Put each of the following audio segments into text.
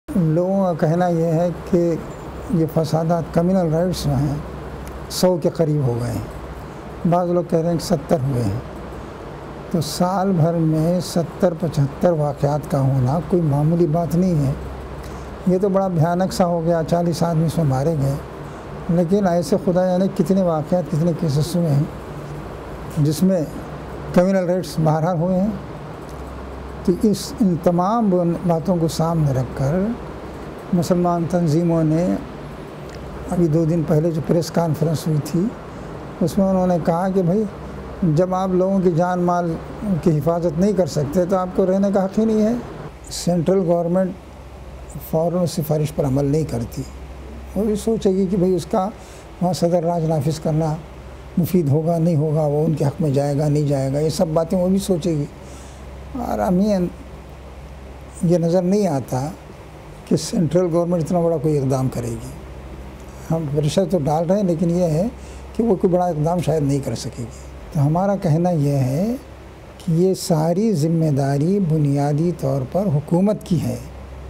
لوگوں کا کہنا یہ ہے کہ یہ فسادات کمیونل رائٹس جو ہیں 100 کے قریب ہو گئے ہیں، بعض لوگ کہہ رہے ہیں کہ 70 ہوئے ہیں۔ تو سال بھر میں 70-75 واقعات کا ہونا کوئی معمولی بات نہیں ہے۔ یہ تو بڑا بھیانک سا ہو گیا، 40 آدمی اس میں مارے گئے، لیکن ایسے خدا جانے کتنے واقعات، کتنے کیسز ہوئے ہیں جس میں کمیونل رائٹس بہرحال ہوئے ہیں۔ تو ان تمام باتوں کو سامنے رکھ کر مسلمان تنظیموں نے ابھی 2 دن پہلے جو پریس کانفرنس ہوئی تھی اس میں انہوں نے کہا کہ بھائی جب آپ لوگوں کی جان مال کی حفاظت نہیں کر سکتے تو آپ کو رہنے کا حق ہی نہیں ہے۔ سینٹرل گورنمنٹ فوراً سفارش پر عمل نہیں کرتی، وہ بھی سوچے گی کہ بھائی اس کا وہاں صدر راج نافذ کرنا مفید ہوگا نہیں ہوگا، وہ ان کے حق میں جائے گا نہیں جائے گا، یہ سب باتیں وہ بھی سوچے گی۔ اور ہمیں یہ نظر نہیں آتا کہ سینٹرل گورنمنٹ اتنا بڑا کوئی اقدام کرے گی۔ ہم پریشر تو ڈال رہے ہیں لیکن یہ ہے کہ وہ کوئی بڑا اقدام شاید نہیں کر سکے گی۔ تو ہمارا کہنا یہ ہے کہ یہ ساری ذمہ داری بنیادی طور پر حکومت کی ہے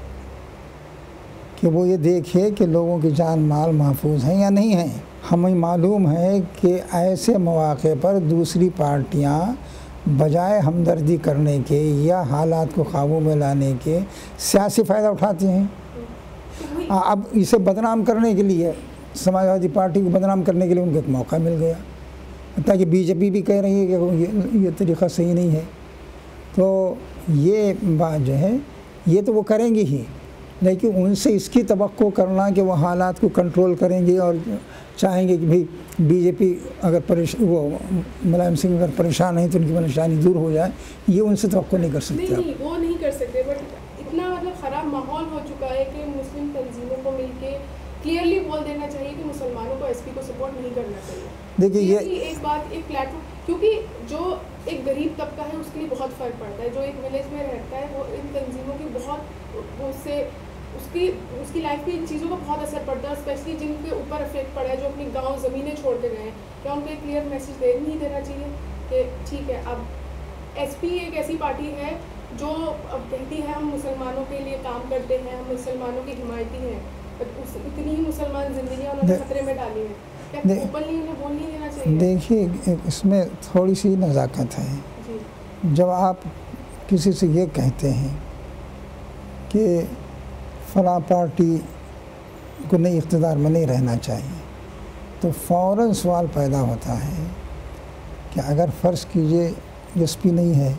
کہ وہ یہ دیکھے کہ لوگوں کی جان مال محفوظ ہیں یا نہیں ہیں۔ ہمیں معلوم ہے کہ ایسے مواقع پر دوسری پارٹیاں بجائے ہمدردی کرنے کے یا حالات کو قابو میں لانے کے سیاسی فائدہ اٹھاتی ہیں۔ اب اسے بدنام کرنے کے لیے، سماجوادی پارٹی کو بدنام کرنے کے لیے ان کو ایک موقع مل گیا، حتیٰ کہ بی جے پی بھی کہہ رہی ہے کہ یہ طریقہ صحیح نہیں ہے۔ تو یہ بات جو ہے یہ تو وہ کریں گی ہی، لیکن ان سے اس کی توقع کرنا کہ وہ حالات کو کنٹرول کریں گے اور چاہیں گے کہ بھئی بی جے پی اگر وہ ملائم سنگھ اگر پریشان ہیں تو ان کی پریشانی دور ہو جائے، یہ ان سے توقع نہیں کر سکتے۔ نہیں وہ نہیں کر سکتے، بٹ اتنا مطلب خراب ماحول ہو چکا ہے کہ مسلم تنظیموں کو مل کے کلیئرلی بول دینا چاہیے کہ مسلمانوں کو ایس پی کو سپورٹ نہیں کرنا چاہیے۔ دیکھیے یہ ایک بات، ایک پلیٹ فارم، کیونکہ جو ایک غریب طبقہ ہے اس کے لیے بہت فرق پڑتا ہے، جو ایک ولیج میں رہتا ہے وہ ان تنظیموں کی بہت اس سے اس کی لائف میں ان چیزوں کا بہت اثر پڑتا ہے، اسپیشلی جن کے اوپر افیکٹ پڑا ہے، جو اپنی گاؤں زمینیں چھوڑ کے گئے ہیں۔ کیا ان کو ایک کلیئر میسج نہیں دینا چاہیے کہ ٹھیک ہے اب ایس پی ایک ایسی پارٹی ہے جو اب کہتی ہے ہم مسلمانوں کے لیے کام کرتے ہیں، ہم مسلمانوں کی حمایتی ہیں، اتنی ہی مسلمان زندگیاں انہوں نے خطرے میں ڈالی ہیں، کیا اوپنلی انہیں بول نہیں دینا چاہیے؟ دیکھیے اس میں تھوڑی سی نزاکت ہے۔ جب آپ کسی سے یہ کہتے ہیں کہ فلاں پارٹی کو نئی اقتدار میں نہیں رہنا چاہیے تو فوراً سوال پیدا ہوتا ہے کہ اگر فرض کیجئے ایس پی نہیں ہے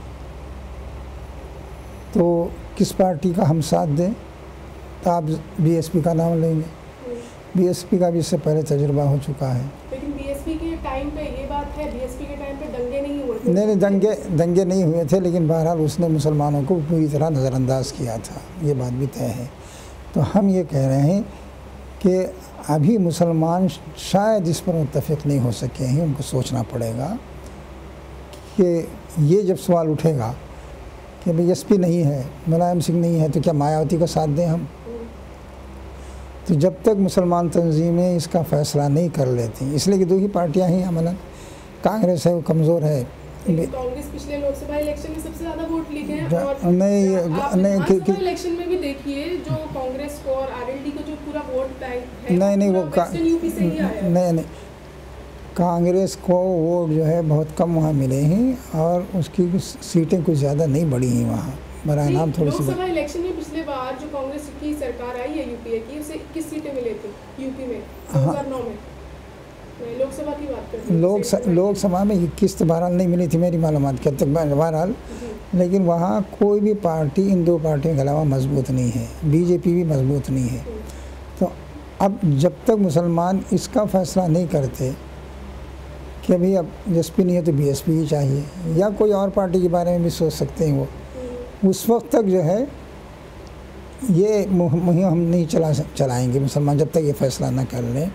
تو کس پارٹی کا ہم ساتھ دیں؟ تو آپ بی ایس پی کا نام لیں گے۔ بی ایس پی کا بھی اس سے پہلے تجربہ ہو چکا ہے۔ لیکن بی ایس پی کے ٹائم پہ یہ بات ہے، بی ایس پی کے ٹائم پہ دنگے نہیں ہوئے تھے۔ نہیں دنگے نہیں ہوئے تھے، لیکن بہرحال اس نے مسلمانوں کو پوری طرح نظر انداز کیا تھا، یہ بات بھی طے ہے۔ تو ہم یہ کہہ رہے ہیں کہ ابھی مسلمان شاید اس پر متفق نہیں ہو سکے ہیں، ان کو سوچنا پڑے گا کہ یہ جب سوال اٹھے گا کہ بھئی ایس پی نہیں ہے، ملائم سنگھ نہیں ہے تو کیا مایاوتی کا ساتھ دیں ہم؟ تو جب تک مسلمان تنظیمیں اس کا فیصلہ نہیں کر لیتی، اس لیے کہ 2 ہی پارٹیاں ہیں عملاً، کانگریس ہے وہ کمزور ہے۔ کانگریس پچھلے لوک سبھا الیکشن میں سب سے زیادہ ووٹ لے گئے ہیں، اور نہیں الیکشن میں بھی دیکھیے جو کانگریس کو اور آر ایل ڈی کو جو پورا ووٹ ہے نہیں وہ ویسٹرن یو پی سے ہی آیا ہے۔ نہیں کانگریس کو ووٹ جو ہے بہت کم وہاں ملے ہیں اور اس کی سیٹیں کچھ زیادہ نہیں بڑھی ہیں وہاں، برائے نام تھوڑی سی۔ لوک سبھا الیکشن میں پچھلے بار جو کانگریس کی سرکار آئی ہے یو پی اے کی، اسے 21 سیٹیں ملے تھیں یو پی میں 2009 میں۔ لوک سبھا کی بات کرتے ہیں، لوک سبھا میں 21 بہرحال نہیں ملی تھی میری معلومات کے تک بہرحال، لیکن وہاں کوئی بھی پارٹی ان 2 پارٹیوں کے علاوہ مضبوط نہیں ہے، بی جے پی بھی مضبوط نہیں ہے۔ تو اب جب تک مسلمان اس کا فیصلہ نہیں کرتے کہ ابھی اب ایس پی نہیں ہے تو بی ایس پی ہی چاہیے یا کوئی اور پارٹی کے بارے میں بھی سوچ سکتے ہیں، وہ اس وقت تک جو ہے یہ مہم ہم نہیں چلائیں گے مسلمان جب تک یہ فیصلہ نہ کر لیں۔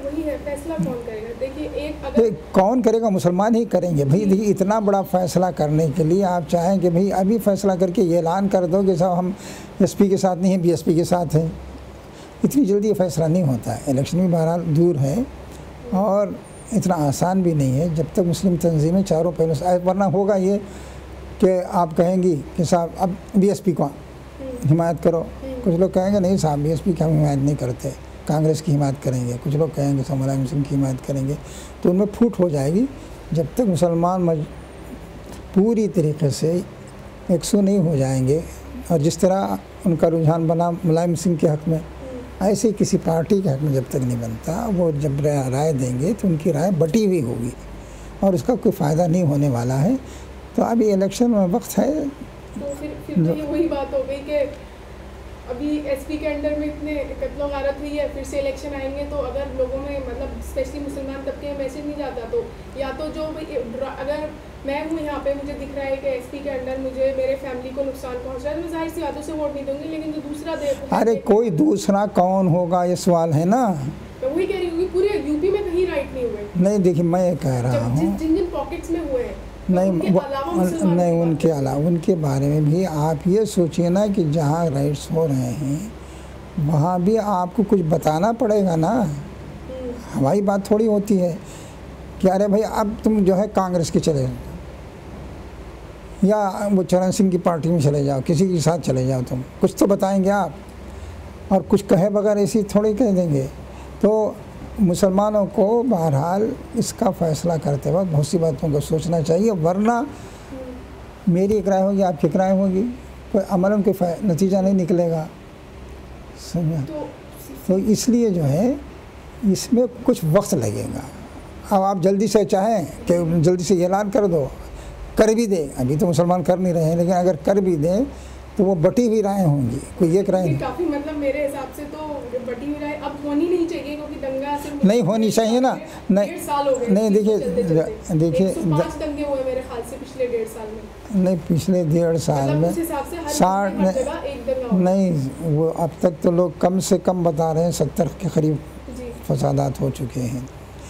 کون کرے گا؟ مسلمان ہی کریں گے۔ بھئی دیکھیے اتنا بڑا فیصلہ کرنے کے لیے آپ چاہیں کہ بھئی ابھی فیصلہ کر کے یہ اعلان کر دو کہ صاحب ہم ایس پی کے ساتھ نہیں ہیں، بی ایس پی کے ساتھ ہیں، اتنی جلدی یہ فیصلہ نہیں ہوتا ہے۔ الیکشن بھی بہرحال دور ہے اور اتنا آسان بھی نہیں ہے جب تک مسلم تنظیمیں چاروں پہلوں سے، ورنہ ہوگا یہ کہ آپ کہیں گی کہ صاحب اب بی ایس پی کو حمایت کرو، کچھ لوگ کہیں گے نہیں صاحب بی ایس پی کی ہم حمایت نہیں کرتے، کانگریس کی حمایت کریں گے، کچھ لوگ کہیں گے صاحب ملائم سنگھ کی حمایت کریں گے، تو ان میں پھوٹ ہو جائے گی. جب تک مسلمان پوری طریقے سے یکسو نہیں ہو جائیں گے، اور جس طرح ان کا رجحان بنا ملائم سنگھ کے حق میں، ایسے کسی پارٹی کے حق میں جب تک نہیں بنتا، وہ جب رائے دیں گے تو ان کی رائے بٹی ہوئی ہوگی اور اس کا کوئی فائدہ نہیں ہونے والا ہے. تو ابھی الیکشن میں وقت ہے. تو پھر تو یہ وہی بات ہو گئی کہ ابھی ایس پی کے انڈر میں اتنے قتل و غارت ہوئی ہے، پھر سے الیکشن آئیں گے تو اگر لوگوں میں مطلب اسپیشلی مسلمان طبقے میں میسج نہیں جاتا، تو یا تو جو اگر میں ہوں یہاں پہ مجھے دکھ رہا ہے کہ ایس پی کے انڈر مجھے میرے فیملی کو نقصان پہنچ رہا ہے، میں ظاہر سی باتوں سے ووٹ نہیں دوں گی، لیکن جو دوسرا ارے کوئی دوسرا کون ہوگا یہ سوال ہے نا. میں وہی کہہ رہی ہوں کہ پورے یو پی میں کہیں رائٹ نہیں ہوئے. نہیں دیکھیے میں یہ کہہ رہا ہوں جن پاکٹس میں ہوئے ہیں نہیں ان کے علاوہ ان کے بارے میں بھی آپ یہ سوچیے نا کہ جہاں رائٹس ہو رہے ہیں وہاں بھی آپ کو کچھ بتانا پڑے گا نا. ہماری بات تھوڑی ہوتی ہے کہ ارے بھائی اب تم جو ہے کانگریس کے چلے جاؤ یا وہ چرن سنگھ کی پارٹی میں چلے جاؤ، کسی کے ساتھ چلے جاؤ، تم کچھ تو بتائیں گے آپ، اور کچھ کہے بغیر ایسی تھوڑی کہہ دیں گے. تو مسلمانوں کو بہرحال اس کا فیصلہ کرتے وقت بہت سی باتوں کو سوچنا چاہیے، ورنہ میری ایک رائے ہوگی، آپ کی ایک رائے ہوگی، کوئی عملاً کوئی نتیجہ نہیں نکلے گا. سمجھا؟ تو اس لیے جو ہے اس میں کچھ وقت لگے گا. اب آپ جلدی سے چاہیں کہ جلدی سے اعلان کر دو، کر بھی دیں، ابھی تو مسلمان کر نہیں رہے ہیں، لیکن اگر کر بھی دیں تو وہ بٹی ہوئی رائے ہوں گی، کوئی ایک رائے نہیں. کافی مطلب میرے حساب سے تو بٹی ہوئی رائے اب ہونی نہیں چاہیے، کیونکہ دنگا صرف نہیں ہونی چاہیے نا. نہیں دیکھیے 5 دنگے ہوئے میرے خیال سے پچھلے 1.5 سال میں. نہیں پچھلے 1.5 سال میں 60 نہیں، وہ اب تک تو لوگ کم سے کم بتا رہے ہیں 70 کے قریب فسادات ہو چکے ہیں.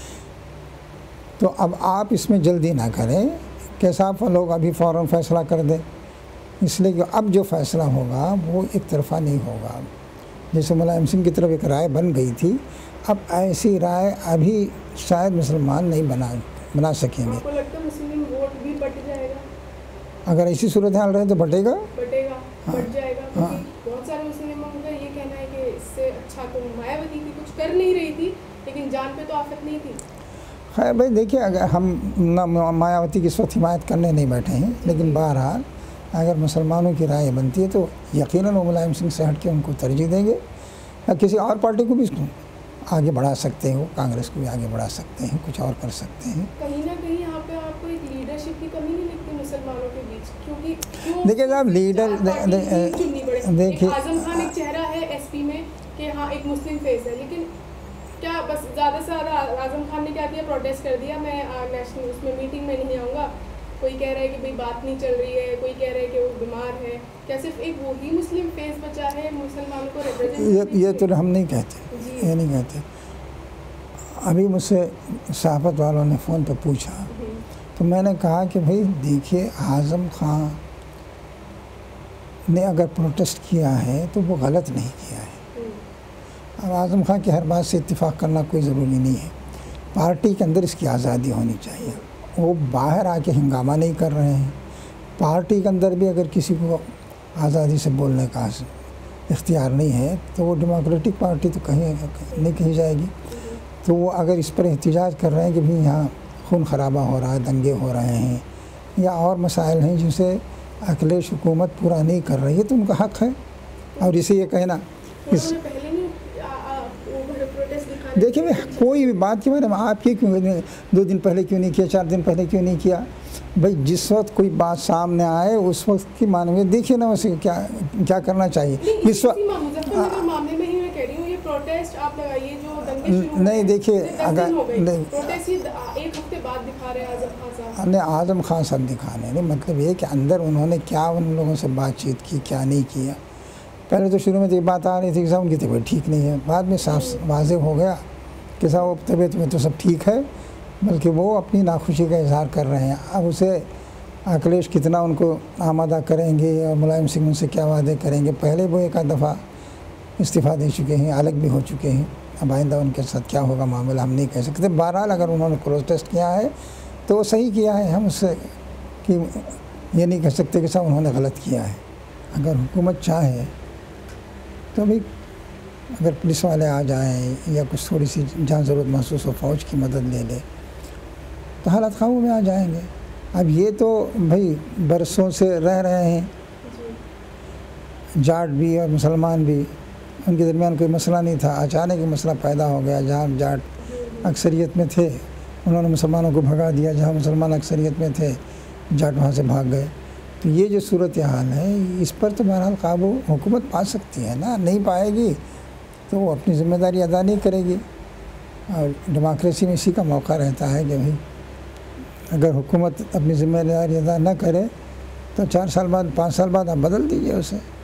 تو اب آپ اس میں جلدی نہ کریں کہ صاحب لوگ ابھی فوراً فیصلہ کر دیں، اس لیے کہ اب جو فیصلہ ہوگا وہ ایک طرفہ نہیں ہوگا. جیسے ملائم سنگھ کی طرف ایک رائے بن گئی تھی، اب ایسی رائے ابھی شاید مسلمان نہیں بنا سکیں گے. آپ کو لگتا ہے مسلم ووٹ بھی بٹ جائے گا؟ اگر ایسی صورتحال رہے تو بٹے گا، بٹ جائے گا. بہت سارے مسلموں کا یہ کہنا ہے کہ اس سے اچھا تو مایاوتی تھی، کچھ کر نہیں رہی تھی لیکن جان پہ تو آفت نہیں تھی. خیر بھائی دیکھیے، اگر ہم نہ مایاوتی کی اس وقت حمایت کرنے نہیں بیٹھے ہیں، لیکن بہرحال اگر مسلمانوں کی رائے بنتی ہے تو یقیناً وہ ملائم سنگھ سے ہٹ کے ان کو ترجیح دیں گے، یا کسی اور پارٹی کو بھی آگے بڑھا سکتے ہیں، کانگریس کو بھی آگے بڑھا سکتے ہیں، کچھ اور کر سکتے ہیں. کہیں نہ کہیں یہاں پہ آپ کو ایک لیڈرشپ کی کمی نہیں لگتی مسلمانوں کے بیچ؟ کیونکہ دیکھیے صاحب لیڈر دیکھیے اعظم خان ایک چہرہ ہے ایس پی میں کہ ہاں ایک مسلم فیس ہے، لیکن کیا بس زیادہ سے زیادہ اعظم خان نے کیا کیا، پروٹیسٹ کر دیا میں نیشنل اس میں میٹنگ میں نہیں آؤں گا. کوئی کہہ رہا ہے کہ بھئی بات نہیں چل رہی ہے، کوئی کہہ رہا ہے کہ وہ بیمار ہے. کیا صرف ایک وہی مسلم فیس بچا ہے مسلمانوں کو ریپرزینٹ؟ یہ تو ہم نہیں کہتے، یہ نہیں کہتے. ابھی مجھ سے صحافت والوں نے فون پہ پوچھا تو میں نے کہا کہ بھئی دیکھیے اعظم خان نے اگر پروٹیسٹ کیا ہے تو وہ غلط نہیں کیا ہے. اب اعظم خان کی ہر بات سے اتفاق کرنا کوئی ضروری نہیں ہے. پارٹی کے اندر اس کی آزادی ہونی چاہیے، وہ باہر آ کے ہنگامہ نہیں کر رہے ہیں. پارٹی کے اندر بھی اگر کسی کو آزادی سے بولنے کا اختیار نہیں ہے تو وہ ڈیموکریٹک پارٹی تو کہیں نہیں کہی جائے گی. تو وہ اگر اس پر احتجاج کر رہے ہیں کہ بھئی یہاں خون خرابہ ہو رہا ہے، دنگے ہو رہے ہیں یا اور مسائل ہیں جسے اکھلیش حکومت پورا نہیں کر رہی ہے، تو ان کا حق ہے. اور اسے یہ کہنا دیکھیں کوئی بھی بات کے بارے میں آپ یہ کیوں 2 دن پہلے کیوں نہیں کیا، 4 دن پہلے کیوں نہیں کیا؟ بھائی جس وقت کوئی بات سامنے آئے اس وقت کی معنویت دیکھیے نا، اسے کیا کرنا چاہیے. اس وقت نہیں دیکھیے اگر نہیں اعظم خان صاحب دکھانے نہیں، مطلب یہ کہ اندر انہوں نے کیا ان لوگوں سے بات چیت کی، کیا نہیں کیا. پہلے تو شروع میں تو یہ بات آ رہی تھی کہ صاحب ان کی طبیعت ٹھیک نہیں ہے، بعد میں صاف واضح ہو گیا کہ صاحب وہ طبیعت میں تو سب ٹھیک ہے، بلکہ وہ اپنی ناخوشی کا اظہار کر رہے ہیں. اب اسے اکھلیش کتنا ان کو آمادہ کریں گے اور ملائم سنگھ ان سے کیا وعدے کریں گے. پہلے وہ ایک آدھ دفعہ استعفیٰ دے چکے ہیں، الگ بھی ہو چکے ہیں. اب آئندہ ان کے ساتھ کیا ہوگا معاملہ ہم نہیں کہہ سکتے. بہرحال اگر انہوں نے پروٹیسٹ کیا ہے تو وہ صحیح کیا ہے، ہم اس سے کہ یہ نہیں کہہ سکتے کہ صاحب انہوں نے غلط کیا ہے. اگر حکومت چاہے تو بھائی اگر پولیس والے آ جائیں یا کچھ تھوڑی سی جہاں ضرورت محسوس ہو فوج کی مدد لے لے تو حالات قابو میں آ جائیں گے. اب یہ تو بھائی برسوں سے رہ رہے ہیں، جاٹ بھی اور مسلمان بھی، ان کے درمیان کوئی مسئلہ نہیں تھا. اچانک مسئلہ پیدا ہو گیا. جہاں جاٹ اکثریت میں تھے انہوں نے مسلمانوں کو بھگا دیا، جہاں مسلمان اکثریت میں تھے جاٹ وہاں سے بھاگ گئے. تو یہ جو صورتحال ہے اس پر تو بہرحال قابو حکومت پا سکتی ہے نا. نہیں پائے گی تو وہ اپنی ذمہ داری ادا نہیں کرے گی. اور ڈیموکریسی میں اسی کا موقع رہتا ہے کہ بھائی اگر حکومت اپنی ذمہ داری ادا نہ کرے تو 4 سال بعد 5 سال بعد آپ بدل دیجیے اسے.